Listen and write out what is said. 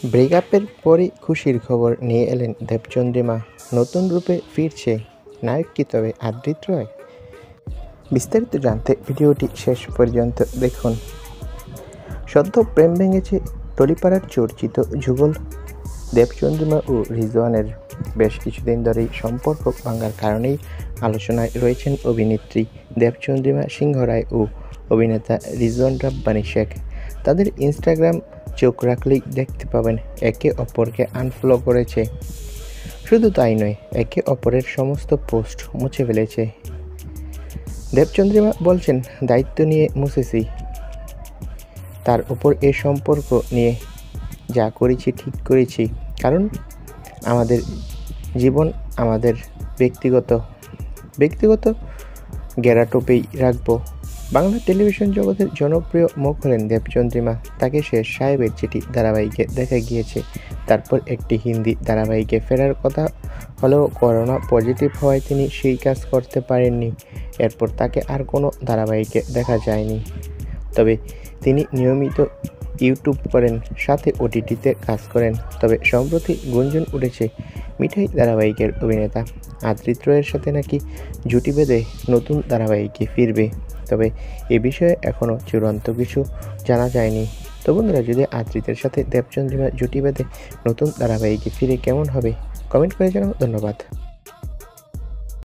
ব্রেকআপের পরই খুশির খবর নিয়ে এলেন দেবচন্দ্রিমা। নতুন রূপে ফিরছে নায়ক কি তবে আদ্রিত রয়? বিস্তারিত জানতে ভিডিওটি শেষ পর্যন্ত দেখুন। সদ্য প্রেম ভেঙেছে টলিপাড়ার চর্চিত যুগল দেবচন্দ্রিমা ও রিজওয়ানের। বেশ কিছুদিন ধরেই সম্পর্ক ভাঙার কারণেই আলোচনায় রয়েছেন অভিনেত্রী দেবচন্দ্রিমা সিংহ রায় ও অভিনেতা রিজওয়ান রাব্বানী শেখ। তাদের ইনস্টাগ্রাম চোখ রাখলেই দেখতে পাবেন একে অপরকে আনফলো করেছে। শুধু তাই নয়, একে অপরের সমস্ত পোস্ট মুছে ফেলেছে। দেবচন্দ্রিমা বলছেন, দায়িত্ব নিয়ে মুছেছি, তার উপর এ সম্পর্ক নিয়ে যা করেছি ঠিক করেছি, কারণ আমাদের জীবন আমাদের ব্যক্তিগত গেরাটোপেই রাখবো। বাংলা টেলিভিশন জগতের জনপ্রিয় মুখ হলেন দেবচন্দ্রিমা। তাকে শেষ সাহেবের চিঠি ধারাবাহিকে দেখা গিয়েছে। তারপর একটি হিন্দি ধারাবাহিকে ফেরার কথা হলেও করোনা পজিটিভ হওয়ায় তিনি সেই কাজ করতে পারেননি। এরপর তাকে আর কোনো ধারাবাহিকে দেখা যায়নি। তবে তিনি নিয়মিত ইউটিউব করেন, সাথে ওটিটিতে কাজ করেন। তবে সম্প্রতি গুঞ্জন উঠেছে মিঠাই ধারাবাহিকের অভিনেতা আদ্রিত রয়ের সাথে নাকি জুটি বেঁধে নতুন ধারাবাহিকে ফিরবে। তবে এ বিষয়ে এখনও চূড়ান্ত কিছু জানা যায়নি। তো বন্ধুরা, যদি আদ্রিতের সাথে দেবচন্দ্রিমা জুটি বেঁধে নতুন ধারাবাহিকে ফিরে কেমন হবে কমেন্ট করে জানাও। ধন্যবাদ।